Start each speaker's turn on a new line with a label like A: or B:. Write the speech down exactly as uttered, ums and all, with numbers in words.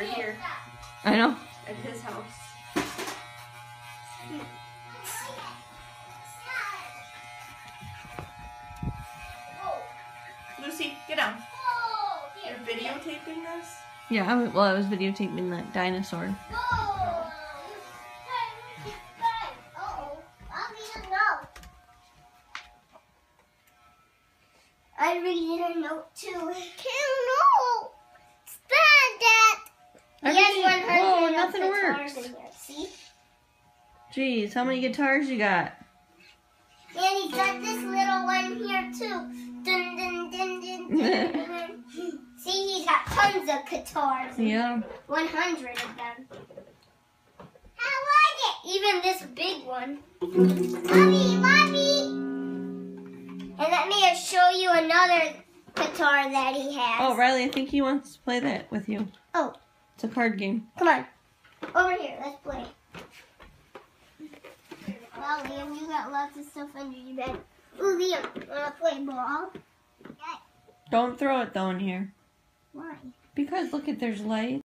A: right here.
B: I know.
A: At his house. Lucy, get down. You're videotaping this?
B: Yeah, I was, well, I was videotaping that dinosaur.
C: I read a note too. No, stand that.
B: Everything,
C: Yes, one
B: whoa,
C: hundred
B: nothing
C: guitars
B: works.
C: in here. See?
B: Jeez, how many guitars you got?
C: And he's got this little one here too. Dun dun dun dun dun. dun. See, he's got tons of guitars.
B: Yeah.
C: One hundred of them. How was it? Even this big one. Mommy, mommy. And let me show you another guitar that he has.
B: Oh, Riley, I think he wants to play that with you.
C: Oh.
B: It's a card game.
C: Come on. Over here, let's play. Well, Liam, you got lots of stuff under your bed. Ooh, Liam, wanna play ball?
B: Don't throw it though in here.
C: Why?
B: Because look at there's light.